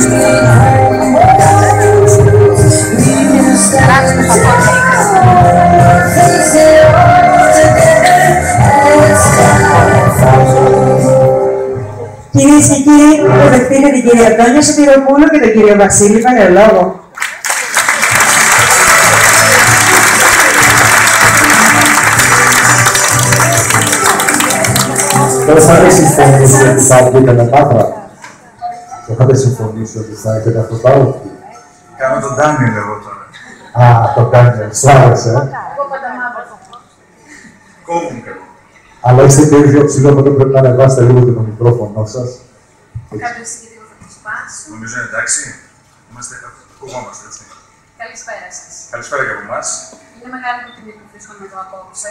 Κυρίες και κύριοι, υποδεχτείτε την κυρία Τόνια Σωτηροπούλου και τον κύριο Βασίλη Πανεολόγο. Δεν θα είχατε συμφωνήσει ότι θα βγείτε με πάτρα. Δεν θα είχατε συμφωνήσει ότι θα έχετε αυτό το άλλο. Κάνω τον Ντάνιελ εγώ τώρα. Α, το Ντάνιελ. Σου άρεσε, Κόβουν κάτι. Αλλά είστε και ίδιο ψηλό, οπότε πρέπει να ανεβάσετε λίγο και το μικρόφωνο σας. Κάποιος λίγο θα το σπάσει. Νομίζω είναι εντάξει. Ακουγόμαστε, έτσι. Καλησπέρα σας. Καλησπέρα και από εμάς. Είναι μεγάλη μου τιμή που βρίσκομαι εδώ απόψε.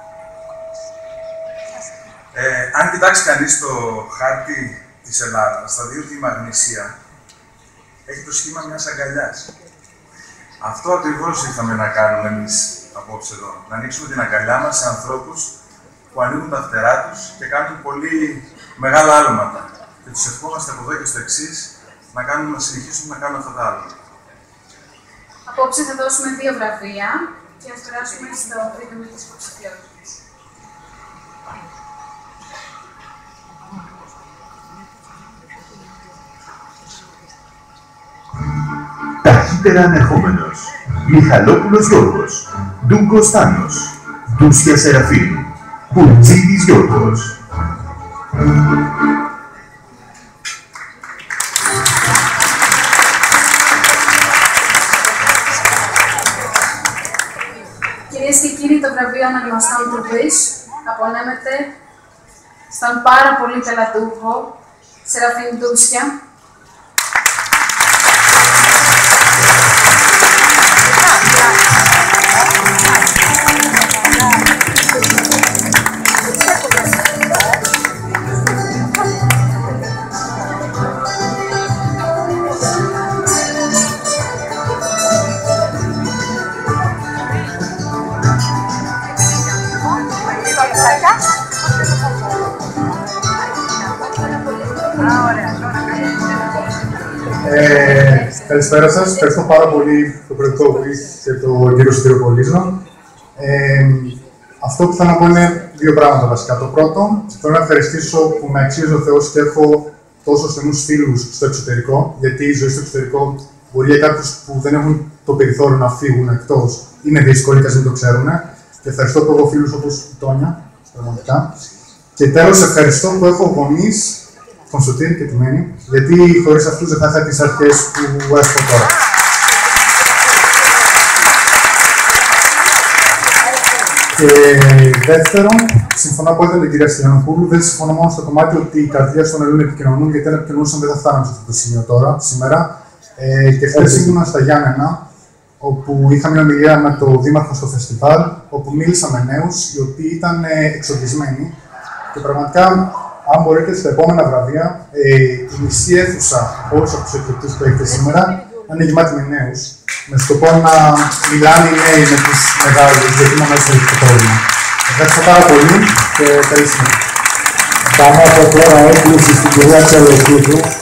Αν κοιτάξει κανείς το χάρτη της Ελλάδας, θα δει ότι η Μαγνησία έχει το σχήμα μιας αγκαλιάς. Αυτό ακριβώς ήρθαμε να κάνουμε εμείς απόψε εδώ. Να ανοίξουμε την αγκαλιά μας σε ανθρώπους που ανοίγουν τα φτερά τους και κάνουν πολύ μεγάλα άλματα. Και τους ευχόμαστε από εδώ και στο εξής να συνεχίσουν να κάνουν αυτά τα άλματα. Απόψε θα δώσουμε 2 βραβεία και ας περάσουμε στο τρίτο της υποψηφιότητας. Ταχύτερα ανερχόμενος. Μιχαλόπουλος Γιώργος. Ντούγκος Θάνος. Ντούσια Σεραφείμ. Πουλτζίδης Γιώργος. Κυρίες και κύριοι, το βραβείο Αναγνωστών Τροπής απονέμεται στον πάρα πολύ ταλαντούχο Σεραφείμ Ντούσια. Καλησπέρα σας. Ευχαριστώ πάρα πολύ το Προεδρικό Quiz και τον κύριο Σωτηροπολίζο. Αυτό που θέλω να πω είναι 2 πράγματα βασικά. Το πρώτο, θέλω να ευχαριστήσω που με αξίζει ο Θεός και έχω τόσο στενούς φίλους στο εξωτερικό, γιατί η ζωή στο εξωτερικό μπορεί για κάποιους που δεν έχουν το περιθώριο να φύγουν εκτός, είναι δύσκολη και ας μην το ξέρουν. Και ευχαριστώ που έχω φίλους όπως η Τόνια, πραγματικά. Και τέλος, ευχαριστώ που έχω γονείς, τον Σωτήρη και τη Μένη, γιατί χωρίς αυτούς δεν θα είχα τις αρχές που έχω τώρα. Και δεύτερον, συμφωνώ απόλυτα με την κυρία Στυλιανοπούλου, δεν συμφωνώ μόνο στο κομμάτι ότι οι καρδιές των Ελλήνων επικοινωνούν, γιατί αν επικοινωνούσαν δεν θα φτάναμε σε αυτό το σημείο τώρα, σήμερα. Και χθες ήμουνα στα Γιάννενα, όπου είχα μια ομιλία με τον Δήμαρχο στο φεστιβάλ, όπου μίλησα με νέους οι οποίοι ήταν εξοργισμένοι. Και πραγματικά, αν μπορείτε στα επόμενα βραβεία, η μισή αίθουσα, όλους από τους εκλεκτούς που έχετε σήμερα, να είναι γεμάτη με νέους, με σκοπό να μιλάνε οι νέοι με τους μεγάλους, γιατί μόνο έτσι έχει το πρόβλημα. Ευχαριστώ πάρα πολύ και καλή συνέχεια. Πάμε από τώρα έκκληση στην κυρία Τσελεκίδου.